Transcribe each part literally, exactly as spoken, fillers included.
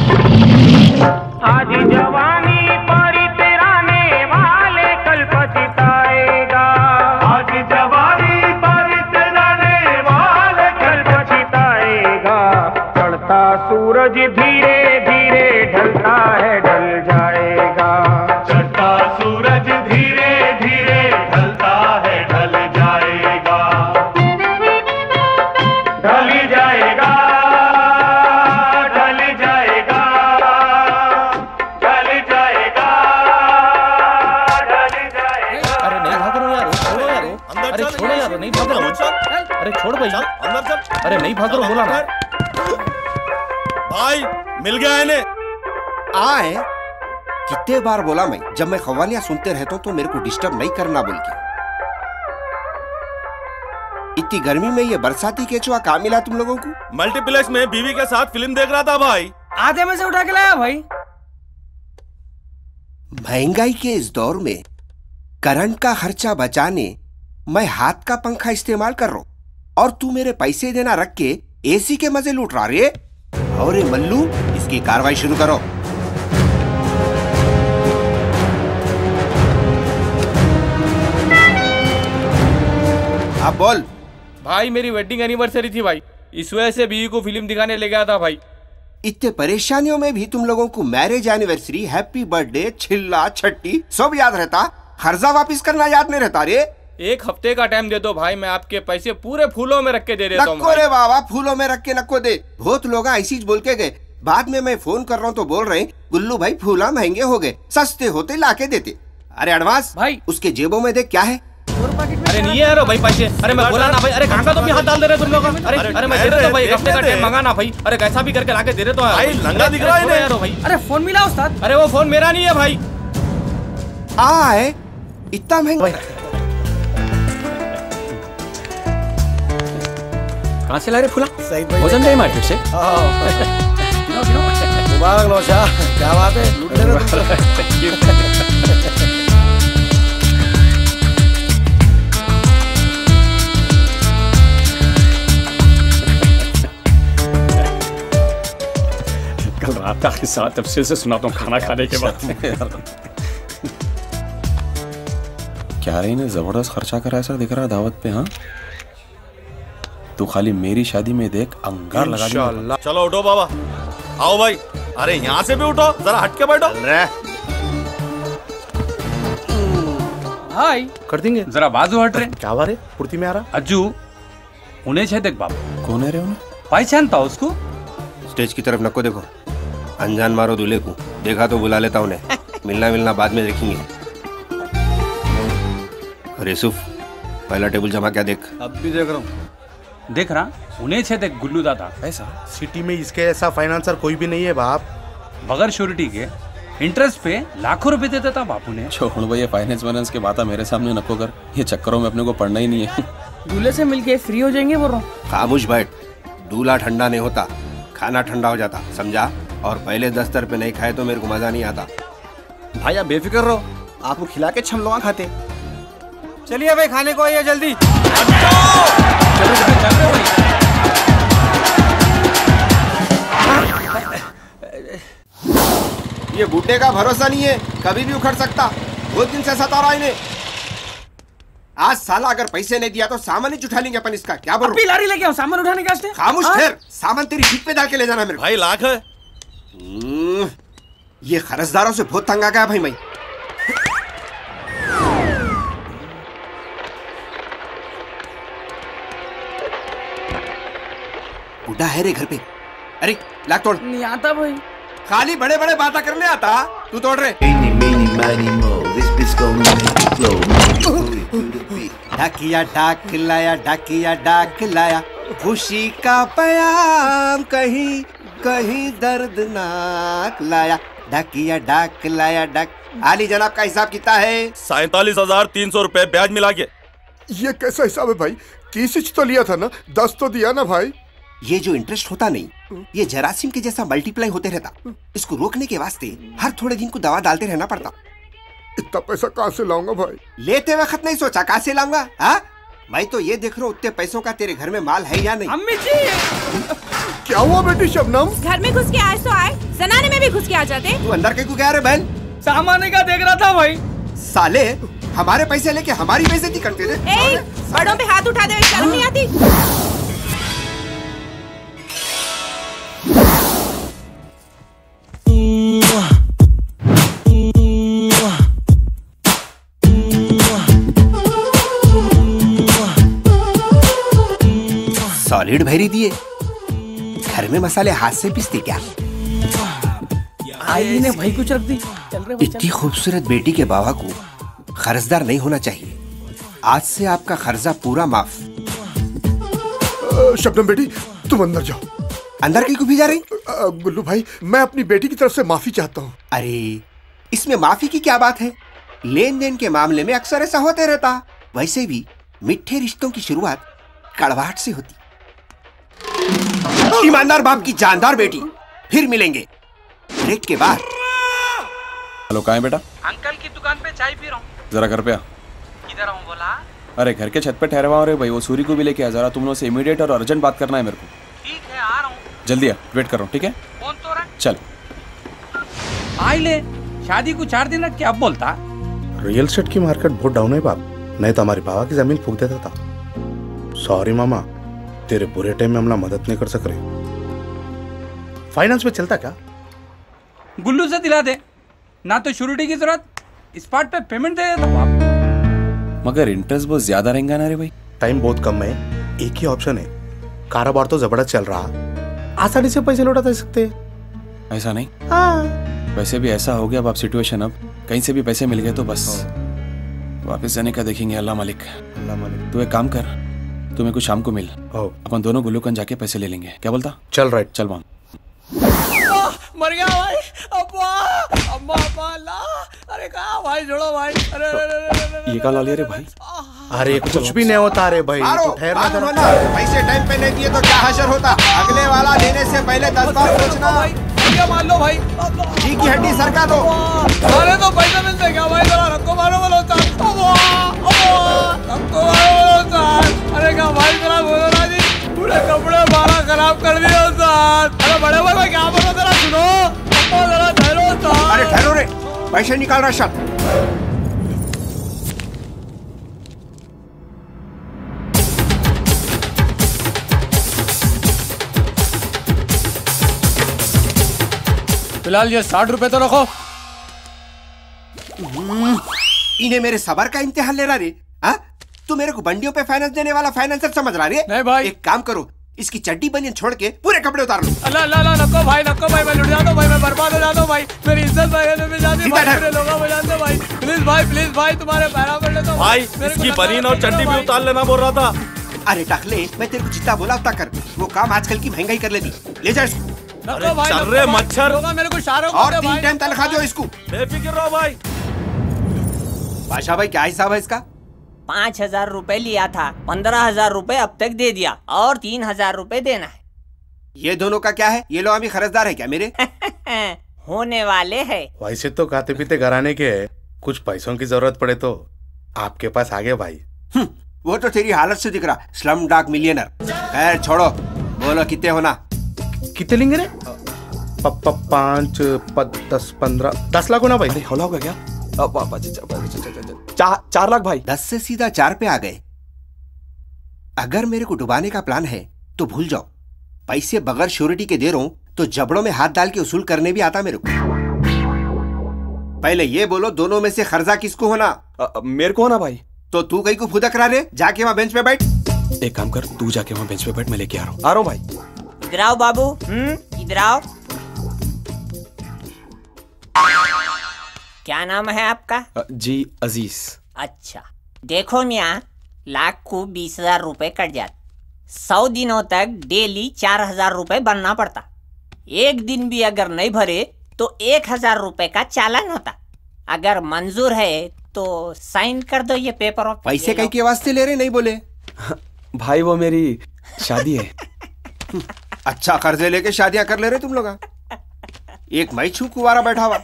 आज जवानी पर इतराने वाले कल पछताएगा। आज जवानी पर इतराने वाले कल पछताएगा। चढ़ता सूरज धीरे धीरे ढलता है, ढल जाएगा। चढ़ता सूरज धीरे धीरे ढलता है, ढल जाएगा। ढल जाएगा, ढल जाएगा, ढल जाएगा, ढल जाएगा। अरे नहीं भाग रहे यार, छोड़ो यार, अरे छोड़ो यार, नहीं भाग रहे, अरे छोड़ भाई, अंदर चल। अरे नहीं भाग रहे, बोला ना भाई मिल गया इन्हें। आए कितने बार बोला मैं, जब मैं खवालियां सुनते रहता हूँ तो मेरे को डिस्टर्ब नहीं करना बोल के। इतनी गर्मी में ये बरसाती केचुआ कहाँ मिला तुम लोगों को? मल्टीप्लेक्स में बीवी के साथ फिल्म देख रहा था भाई। आधे में से उठा के लाया भाई। महंगाई के इस दौर में करंट का खर्चा बचाने मैं हाथ का पंखा इस्तेमाल कर रहा हूँ और तू मेरे पैसे देना रख के एसी के मजे लूट रहा रे। और ये मल्लू, इसकी कार्रवाई शुरू करो। आप बोल। भाई मेरी वेडिंग एनिवर्सरी थी भाई, इस वजह से बीवी को फिल्म दिखाने ले गया था भाई। इतने परेशानियों में भी तुम लोगों को मैरिज एनिवर्सरी, हैप्पी बर्थडे, छिल्ला छट्टी सब याद रहता, कर्जा वापस करना याद नहीं रहता रे। एक हफ्ते का टाइम दे दो भाई, मैं आपके पैसे पूरे फूलों में रख के दे देता हूँ। नको रे बाबा, फूलों में रख के नको दे। बहुत लोग ऐसी बोल के गए, बाद में मैं फोन कर रहा हूँ तो बोल रहे हैं गुल्लू भाई फूला महंगे हो गए, सस्ते होते लाके देते। अरे एडवांस भाई, उसके जेबों में देख क्या है। अरे नहीं है भाई पैसे। अरे मैं बोला ना भाई, अरे कहाँ का तुम हाथ डाल दे रहे तुम लोग। अरे अरे मैं दे देता हूँ भाई, एक हफ्ते का टाइम मंगाना भाई। अरे कैसा भी करके लाके दे देता हूँ भाई, लंगा दिख रहा है यार भाई। अरे फोन मिला उस्ताद। अरे वो फोन मेरा नहीं है भाई। आए इतना महंगा कहाँ से ला रहे फूला? वजन जाए मार्केट से। मुबारक लो शाह, क्या बात है, लूट ले रहे कल रात का किस्सा तफसील से सुनाता हूँ खाना खाने के बाद। क्या रही ने जबरदस्त खर्चा करा ऐसा दिख रहा है दावत पे। हाँ तू खाली मेरी शादी में देख अंगार लगा इंशाअल्लाह। चलो उठो बाबा, आओ भाई। अरे यहाँ से भी उठो, जरा हट के बैठो। हाय कर देंगे, जरा बाजू हट रहे। क्या बात है, फुर्ती में आ रहा अज्जू उन्हें छे देख बाबू। कौन है रे उन्हें? पहचानता उसको? स्टेज की तरफ नको देखो, अनजान मारो दूल्हे को, देखा तो बुला लेता उन्हें। मिलना मिलना बाद में देखेंगे। अरे यूसुफ, पहला टेबल जमा क्या देख। अब भी देख रहा हूँ। देख रहा उन्हें छे देख गुल्लू दादा। ऐसा सिटी में इसके ऐसा फाइनेंसर कोई भी नहीं है बाप। बगैर श्योरिटी के इंटरेस्ट पे लाखों रुपए देता था बापू ने। छोड़ भाई, ये फाइनेंस वाइनेंस की बात मेरे सामने नको कर, ये चक्करों में अपने को पढ़ना ही नहीं है। दूल्हे से मिलके फ्री हो जाएंगे बोल रहा हूँ। खामोश बैठ, दूल्हा ठंडा नहीं होता, खाना ठंडा हो जाता, समझा? और पहले दस्तर पे नहीं खाए तो मेरे को मजा नहीं आता। भाई आप बेफिक्र रहो, आपको खिला के हम लोग खाते। चलिए भाई खाने को आइए जल्दी। ये बूटे का भरोसा नहीं है, कभी भी उखड़ सकता। बहुत दिन से सता रहा इन्हें। आज साला अगर पैसे नहीं दिया तो सामान ही उठा लेंगे अपन इसका। क्या बोल रहा? लारी लेके आओ सामान उठाने का। खामोश ठहर, सामान तेरी पीठ पे डाल के ले जाना मेरे को। भाई लाख है। ये खरसदारों से बहुत तंग आ गया भाई मैं। बुढ़ा है रे घर पे। अरे लाख तोड़। नहीं आता भाई। खाली बड़े बड़े बातें करने आता, तू तोड़ रहे। डाकिया डाक लाया, डाकिया डाक लाया, खुशी का पैगाम कहीं कहीं दर्दनाक लाया। डाकिया डाक लाया डाक। आली जनाब का हिसाब कितना है? सैतालीस हजार तीन सौ रुपए ब्याज मिला के। ये कैसा हिसाब है भाई? किसी तो लिया था ना, दस तो दिया ना भाई। ये जो इंटरेस्ट होता नहीं, ये जरासीम के जैसा मल्टीप्लाई होते रहता। इसको रोकने के वास्ते हर थोड़े दिन को दवा डालते रहना पड़ता। इतना पैसा कहाँ से लाऊंगा भाई? लेते वक्त नहीं सोचा कहाँ से लाऊंगा? हाँ, मैं तो ये देख रहा हूँ उतने पैसों का तेरे घर में माल है या नहीं। अम्मी जी क्या हुआ बेटी शबनम? घर में घुस के आज तो आए, जनाने में भी घुस के आ जाते। तू अंदर के क्यों गया रे बहन? सामान का देख रहा था भाई। साले हमारे पैसे लेके हमारी बेइज्जती करते थे। ए, बड़ों पे हाथ उठा दे, शर्म नहीं आती? सॉलिड भरी दिए। घर में मसाले हाथ से पीसते क्या? आई ने भाई कुछ रख दी। चल रहे इतनी खूबसूरत बेटी के बाबा को कर्जदार नहीं होना चाहिए। आज से आपका कर्जा पूरा माफ। शबनम बेटी तुम अंदर जाओ। अंदर क्यों भी जा रही? गुल्लू भाई मैं अपनी बेटी की तरफ से माफी चाहता हूँ। अरे इसमें माफी की क्या बात है? लेन देन के मामले में अक्सर ऐसा होते रहता। वैसे भी मिठे रिश्तों की शुरुआत कड़वाहट से होती। ईमानदार बाप की जानदार बेटी। फिर मिलेंगे ब्रेक के बाद। हेलो, कहाँ है बेटा? अंकल की दुकान पे चाय पी रहा हूँ। जरा घर पे आ। किधर हूँ बोला? अरे घर के छत पे ठहरवा हो रे भाई, वो सूरी को भी लेके आ जरा। तुम लोगों से इमीडिएट और अर्जेंट बात करना है मेरे को। ठीक है आ रहा हूँ। जल्दी आ, वेट कर रहा हूँ। ठीक है फोन तो रहा। चल। आई ले शादी को चार दिन रख के अब बोलता। रियल एस्टेट की मार्केट बहुत डाउन है बाप, नहीं तो हमारी बाबा की जमीन फूक देता था। सॉरी मामा, तेरे बुरे टाइम में हमला मदद नहीं कर सक रहे। फाइनेंस में चलता क्या? गुल्लू से दिला दे, ना तो श्योरिटी की जरूरत, स्पॉट पे पेमेंट दे देता बाप। मगर इंटरेस्ट बहुत ज्यादा रहेगा ना रे भाई। टाइम बहुत कम है, एक ही ऑप्शन है। कारोबार तो जबरदस्त चल रहा, आसानी से पैसे लौटा दे सकते। ऐसा नहीं? हाँ। वैसे भी ऐसा हो गया अब सिचुएशन, अब कहीं से भी पैसे मिल गए तो बस वापस जाने का देखेंगे। अल्लाह मालिक। अल्लाह मालिक। तू एक काम कर, तू मेरे को शाम को मिल, अपन दोनों गुल्लूकन जाके पैसे ले लेंगे। क्या बोलता? चल राइट। चल माम। मर गया भाई। अब्बा अम्मा अम्मा ला। अरे कहाँ भाई, जोड़ो भाई। अरे अरे ये का ला लिया रे भाई? अरे कुछ भी नहीं होता रे भाई, तो ठहरना जरा। पैसे टाइम पे नहीं दिए तो क्या हशर होता? अगले वाला देने से पहले दस बार सोचना। मान लो भाई, जी की हड्डी सरका दो। अरे तो पैसा मिलते क्या भाई? जरा रखो मारो बोलो साहब। रखो मारो बोलो साहब। अरे क्या भाई जरा बोलो ना जी, पूरे कपड़े बारह खराब कर दिया साहब। अरे बड़े भाई मैं क्या बोलो, जरा सुनो। जरा ठहरो साहब। अरे ठहरो रे, पैसे निकाल रहा शब्द। फिलहाल ये साठ रुपए तो रखो। इन्हें मेरे सबर का इम्तिहान ले रहा रे? हाँ, तू मेरे को बंडियों पे फाइनेंस देने वाला फाइनेंसर समझ रहा रे? नहीं भाई। एक काम करो, इसकी चड्डी बनियान छोड़ के पूरे कपड़े उतार लो। अल्लाह अल्लाह अल्लाह, नको भाई नको भाई, मैं लुट जाता हूँ भाई, मैं बर्बाद हो जाता हूँ भाई। मेरी इज्जत भाई में जाती भाई, मेरे लोगों में जाते भाई। प्लीज भाई प्लीज भाई, तुम्हारे पैरा पड़ लेता हूँ भाई। इसकी बनीन और चड्डी भी उतार लेना बोल रहा था। अरे टकले, मैं तेरे को जितना बोला उतना कर। वो काम आजकल की महंगाई कर लेती। ले जा इसको। अरे चल रहे मच्छर। मेरे को शारों और तीन टाइम तनख्वाह दो इसको। बेफिक्र रहो भाई। बादशाह भाई क्या हिसाब है इसका? पाँच हजार रूपए लिया था, पंद्रह हजार रूपए अब तक दे दिया और तीन हजार रूपए देना है। ये दोनों का क्या है? ये लोग अभी खर्चदार है क्या मेरे? होने वाले है। वैसे तो खाते पीते घराने के है, कुछ पैसों की जरूरत पड़े तो आपके पास आ गए भाई। वो तो तेरी हालत से दिख रहा, स्लम डॉग मिलियनर। खैर छोड़ो, बोलो कितने होना? कितने लेंगे रे? पाँच दस पंद्रह दस लाख होना भाई। होला होगा क्या? चार चार लाख भाई। दस से सीधा चार पे आ गए। अगर मेरे को डुबाने का प्लान है तो भूल जाओ। पैसे बगैर श्योरिटी के दे रहा हूं तो जबड़ों में हाथ डाल के वसूल करने भी आता मेरे को। पहले ये बोलो, दोनों में से खर्चा किसको होना? आ, मेरे को होना भाई। तो तू कहीं को फुदक रहा रे? जाके वहां बेंच पे बैठ। एक काम कर, तू जाके वहां बेंच पे बैठ, मैं लेके आ रहा हूँ। आ रहा हूँ भाई। इधर आओ बाबू। हम्म इधर आओ। क्या नाम है आपका? जी अजीज। अच्छा देखो मियाँ, लाख को बीस हजार रूपए कट जाते, सौ दिनों तक डेली चार हजार रूपए भरना पड़ता। एक दिन भी अगर नहीं भरे तो एक हजार रूपए का चालान होता। अगर मंजूर है तो साइन कर दो ये पेपर। पैसे कहीं के वास्ते ले रहे? नहीं बोले भाई, वो मेरी शादी है। अच्छा कर्जे लेके शादियां कर ले रहे तुम लोग। एक मैं छू कुवारा बैठा हुआ।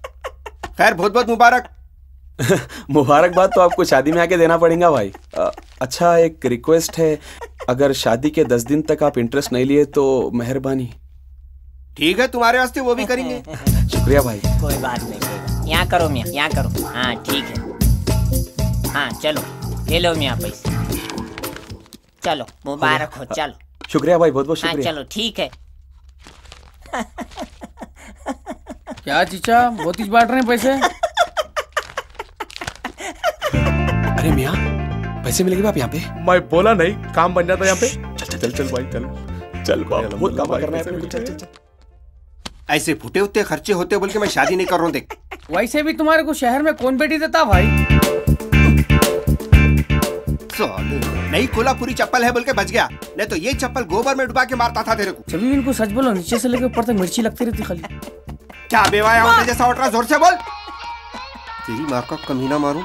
खैर बहुत बहुत मुबारक। मुबारकबाद तो आपको शादी में आके देना पड़ेगा भाई। आ, अच्छा एक रिक्वेस्ट है, अगर शादी के दस दिन तक आप इंटरेस्ट नहीं लिए तो मेहरबानी। ठीक है, तुम्हारे वास्ते वो भी करेंगे। शुक्रिया भाई। कोई बात नहीं, यहाँ करो मियाँ, यहाँ करो। हाँ ठीक है, हाँ चलो ले लो मियाँ पैसे। चलो मुबारक हो, चलो। शुक्रिया भाई, बहुत बहुत हाँ शुक्रिया। चलो ठीक है। क्या चीचा बहुत ही बांट रहे हैं पैसे? अरे मियाँ पैसे मिलेंगे आप यहाँ पे? मैं बोला नहीं, काम बन जाता यहाँ पे। चल चल चल भाई चल चल बहुत काम करना है अपने को, चल चल चल। ऐसे फुटे होते खर्चे होते बोल के मैं शादी नहीं कर रहा हूँ। देख वैसे भी तुम्हारे को शहर में कौन बेटी देता भाई? नई कोल्हापुरी चप्पल है बोल के बच गया, नहीं तो ये चप्पल गोबर में डुबा के मारता था तेरे को। जब भी इनको सच बोलो, नीचे से लेकर ऊपर तक मिर्ची लगती रहती खाली। क्या बेवाया होते जैसा उठ रहा, जोर से बोल। तेरी माँ का कमीना मारूं।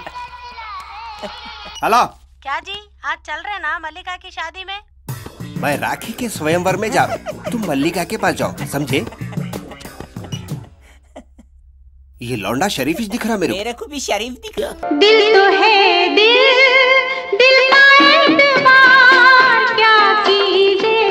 हेलो क्या जी, आज चल रहे ना मल्लिका की शादी में? मैं राखी के स्वयंवर में जा रहा हूँ, तुम मल्लिका के पास जाओ, समझे? ये लौंडा शरीफ ही दिख रहा मेरे मेरे को भी शरीफ दिख रहा। दिल तो है दिल, दिल का एतबार क्या कीजिए।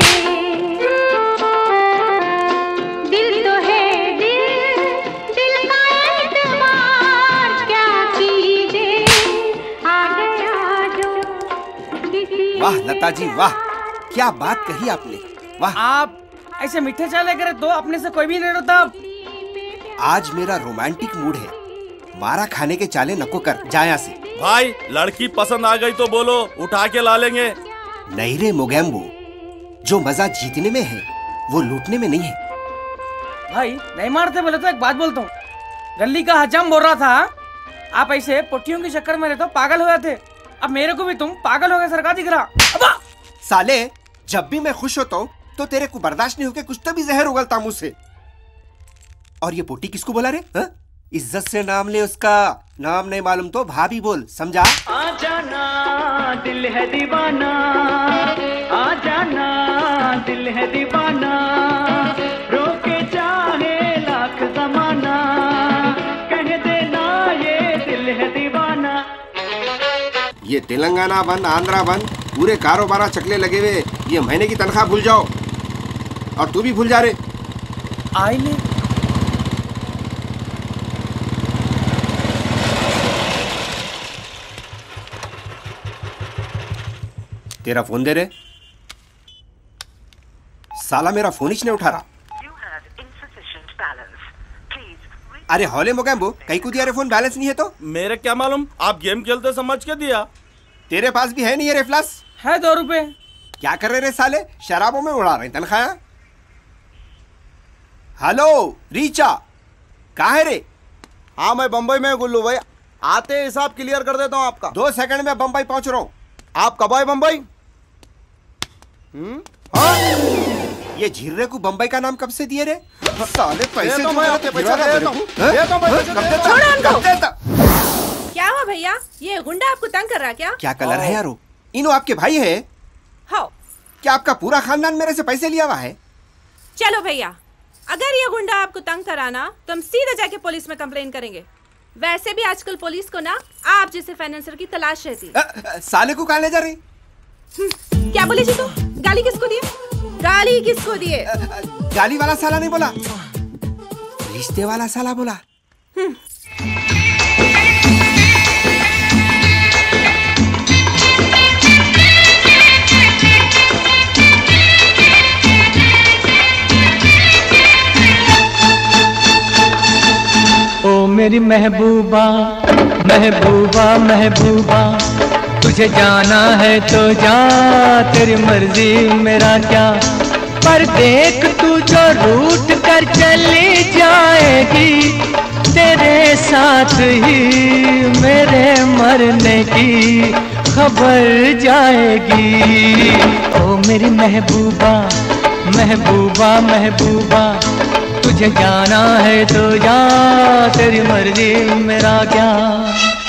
दिल तो है दिल, दिल का एतबार क्या कीजिए। आ गया जो। वाह लता जी वाह, क्या बात कही आपने, वाह। आप ऐसे मीठे चाले करे तो अपने से कोई भी नहीं रोता। आज मेरा रोमांटिक मूड है, मारा खाने के चाले नको कर, जा यहाँ से। भाई लड़की पसंद आ गई तो बोलो, उठा के ला लेंगे। नहीं रे मोगैम्बो, जो मजा जीतने में है वो लूटने में नहीं है। भाई नहीं मारते बोले तो एक बात बोलता हूँ, गली का हजाम बोल रहा था आप ऐसे पुट्टियों के चक्कर में रहते हो पागल हो जाते। अब मेरे को भी तुम पागल हो गए सरकार दिख रहा। साले जब भी मैं खुश होता हूँ तो तेरे को बर्दाश्त नहीं होके कुछ तो भी जहर उगलता मुझसे। और ये पोटी किसको बोला रे? हा? इज्जत से नाम ले उसका, नाम नहीं मालूम तो भाभी बोल, समझा? आ जाना दिल है दीवाना, आ जाना दिल है दीवाना, रोके चाहे लाख जमाना, कह देना ये दिल है दीवाना। ये तेलंगाना बंद, आंध्रा बंद, पूरे कारोबार चकले लगे हुए। ये महीने की तनख्वाह भूल जाओ, और तू भी भूल जा रे। आई ले तेरा फोन दे रे। साला मेरा फोन ही नहीं उठा रहा। अरे हौले मोगैम्बो, कहीं को दिया रे फोन, बैलेंस नहीं है तो? मेरे क्या मालूम, आप गेम खेलते समझ के दिया। तेरे पास भी है नहीं रे फ्लस? है दो रुपए। क्या कर रहे रे साले, शराबों में उड़ा रहे तनख्वाह। हेलो रीचा, कहाँ है रे? हाँ मैं बम्बई में गुल्लू भाई, आते हिसाब क्लियर कर देता हूँ आपका। दो सेकंड में बम्बई पहुंच रहा हूँ। आप कब आए बम्बई? हम्म हाँ? ये झिर्रे को बम्बई का नाम कब से दिए रे? साले पैसे तो मैं आपके पैसे देता हूँ। क्या हुआ भैया, ये गुंडा आपको तंग कर रहा क्या? क्या कलर है यारो? इनो आपके भाई है? हाँ। क्या आपका पूरा खानदान मेरे से पैसे लिया हुआ है? चलो भैया, अगर ये गुंडा आपको तंग कराना तो हम सीधे जाके पुलिस में कंप्लेन करेंगे। वैसे भी आजकल पुलिस को ना आप जैसे फाइनेंसर की तलाश रहती है। साले को कहाँ ले जा रही? क्या बोली जी तू? गाली किसको दिए? गाली किसको दिए? गाली वाला साला नहीं बोला, रिश्ते वाला साला बोला। ओ मेरी महबूबा महबूबा महबूबा, तुझे जाना है तो जा, तेरी मर्जी मेरा क्या। पर देख तू जो रूठ कर चली जाएगी, तेरे साथ ही मेरे मरने की खबर जाएगी। ओ मेरी महबूबा महबूबा महबूबा, तुझे जाना है तो जा, तेरी मर्जी मेरा क्या।